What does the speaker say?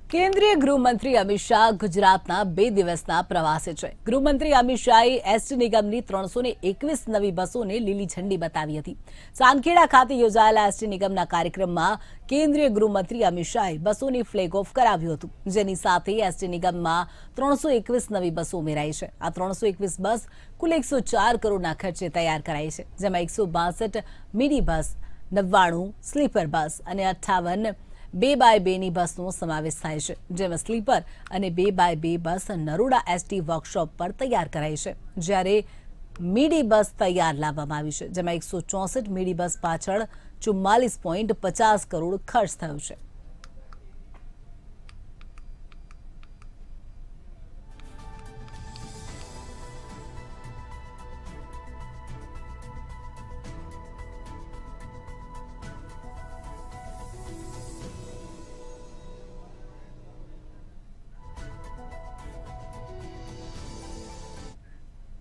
કેન્દ્રીય ગૃહમંત્રી અમિત શાહ ગુજરાતના 2 દિવસના પ્રવાસે છે। ગૃહમંત્રી અમિત શાહે એસટી નિગમની 321 નવી બસોને લીલી ઝંડી બતાવી હતી। ચાંદખેડા ખાતે યોજાયેલા એસટી નિગમના કાર્યક્રમમાં કેન્દ્રીય ગૃહમંત્રી અમિત શાહે બસોની ફ્લેગ ઓફ કરાવ્યું હતું, જેની સાથે એસટી નિગમમાં 321 નવી બસો ઉમેરાઈ છે। આ 321 બસ કુલ 104 કરોડના ખર્ચે તૈયાર કરાઈ છે, જેમાં 162 મિની બસ, 99 સ્લીપર બસ અને 58 2x2 ની બસનો સમાવેશ થાય છે, જેમાં સ્લીપર અને 2x2 બસ નરોડા એસટી વર્કશોપ પર તૈયાર કરાઈ છે, જ્યારે મિડી બસ તૈયાર લાવવામાં આવી છે, જેમાં 164 મિડી બસ પાછળ 44.50 કરોડ ખર્ચ થયો છે।